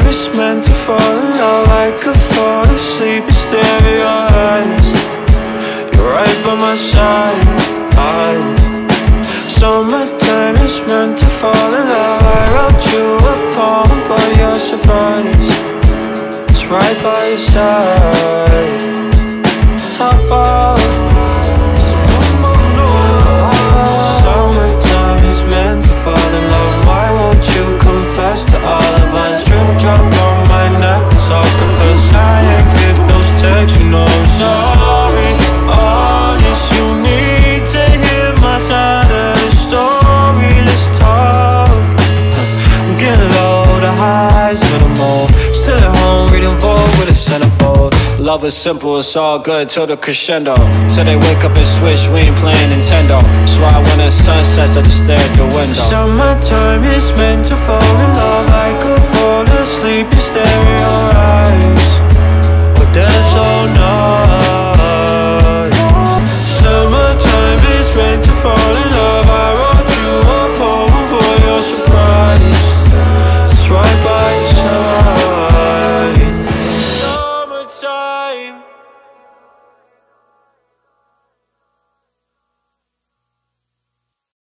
is meant to fall in love. I could fall asleep and stare at your eyes. You're right by my side. Summertime is meant to fall in love. I wrote you a poem for your surprise. It's right by your side. Top off. Summertime is meant to fall in love. Why won't you confess to all of us? Drip drop on my neck, it's all because I ain't get those texts. You know I'm sorry, honest. You need to hear my side of the story. Let's talk. I'm getting low, the highs with them all. Still at home, reading Vogue with a centerfold. Love is simple, it's all good till the crescendo. Till they wake up and switch, we ain't playing Nintendo. That's why when the sun sets, I just stare at the window. Summertime is meant to fall in love. I could fall asleep and stare at your eyes. But that's all no.